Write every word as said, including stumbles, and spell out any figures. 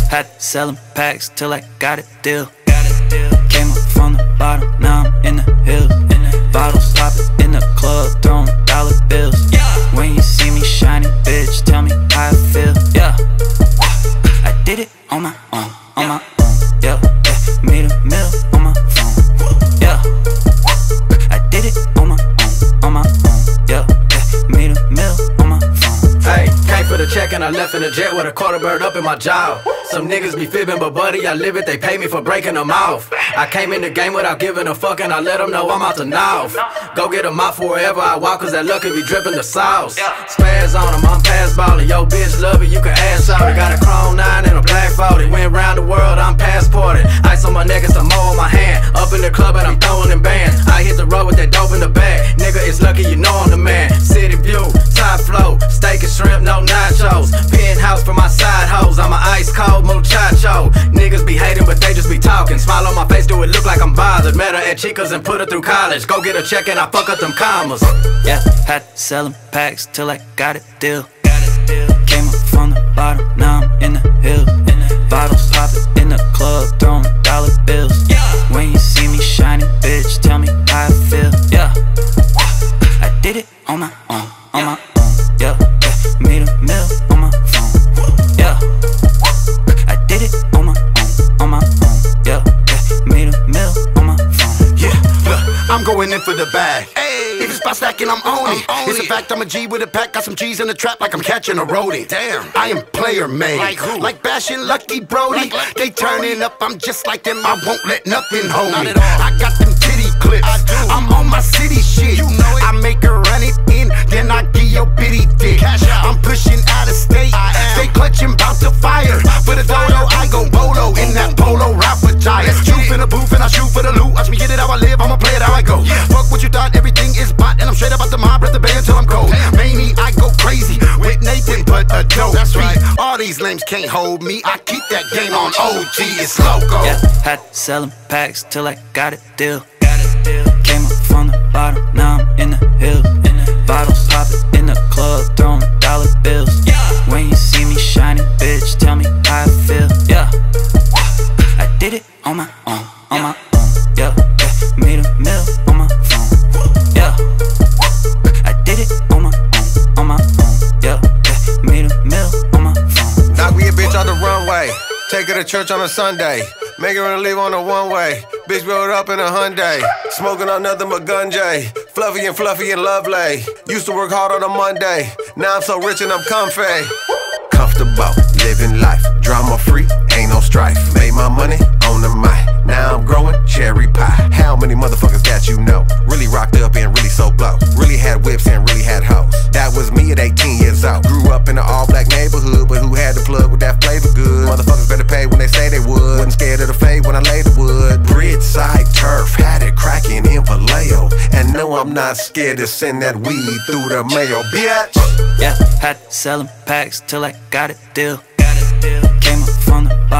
had to sellin' packs till I got a deal. Came up from the bottom, now I'm in the hills. Bottles poppin' in the club, throwin' dollar bills. When you see me shining, bitch, tell me how I feel. Yeah, I did it on my own, on my own. Yeah, yeah. Made a meal on my phone. Yeah, I did it on my own, on my own. Yeah, yeah. Made a meal on my phone. Hey, came for the check and I left in the jet with a quarter bird up in my jaw. Some niggas be fibbing, but buddy, I live it, they pay me for breaking them off. I came in the game without giving a fuck and I let them know I'm out to north. Go get a mop wherever I walk, cause that lucky be dripping the sauce. Spaz on them, I'm pass ballin', yo bitch love it, you can ass out it. Got a chrome nine and a black forty, went round the world, I'm passported. Ice on my neck and some more on my hand, up in the club and I'm throwing in bands. I hit the road with that dope in the bag, nigga it's lucky you know I'm the man. City view, top flow, steak and shrimp, no nachos. Penthouse for my side hoes, I'm a ice cold muchacho. Niggas be hating but they just be talking. Smile on my face, do it look like I'm bothered. Met her at Chica's and put her through college. Go get a check and I fuck up them commas. Yeah, had to sellin' packs till I got a deal. Came up from the bottom, now I'm in the hills. Bottles poppin' in the club, throwin' dollar bills. When you see me shining, bitch, tell me how I feel. Yeah, I did it on my own, on my own. Yeah, yeah. Made a meal on my phone. Yeah, I did it on my own, on my own. Yeah, yeah. Made a meal on my phone. Yeah, look, I'm going in for the bag. If it's by stacking, I'm on it. It's a fact, I'm a G with a pack. Got some G's in the trap like I'm catching a rodent. Damn, I am player made. Like who? Like bashing Lucky Brody. Like they turning up, I'm just like them. I won't let nothing hold me. I got them titty clips. I do. I'm on my city shit. You know it. I make her run it in, then I give your bitty dick. Cash out. I'm pushing out of state. I am. Stay clutching, bout to fire. For the dodo, I go bolo in that polo rapper giant. Shoot in the booth and I shoot for the loot. Watch me get it how I live, I'ma play it how I go. Yeah. Fuck what you thought, everything is bot, and I'm straight up out the mob, breath the band till I'm cold. Manny, I go crazy with Nathan, but a dope. That's right. All these lames can't hold me. I keep that game on O G. It's loco. Yeah, had to sellin' packs till I got a deal. Came up from the bottom, now I'm in the hills. Bottles poppin' in the club, throwin' dollar bills. When you see me shining, bitch, tell me how I feel. Yeah, I did it on my own, on my own. Yeah, yeah. Made a meal on my phone. Yeah, I did it on my own, on my own. Yeah, yeah. Made a meal on my phone. Knock me a bitch on the runway, take her to church on a Sunday, make her leave on a one-way. Bitch rolled up in a Hyundai, smoking on nothing but Gunjay. Fluffy and fluffy and lovely. Used to work hard on a Monday, now I'm so rich and I'm comfy. Comfortable, living life, drama free, ain't no strife. Made my money on the mic, now I'm growing cherry pie. How many motherfuckers that you know really rocked up and really so blow? Really had whips and really had hoes. That was me at eighteen years old. Grew up in an all-black neighborhood, but who had the plug with that flavor good? Motherfuckers better pay when they say they would. Wasn't scared of the fade when I laid the wood. Bridgeside turf, had it cracking in Vallejo. And no, I'm not scared to send that weed through the mail, bitch. Yeah, had to sellin' packs till I got a deal. Came up from the bottom.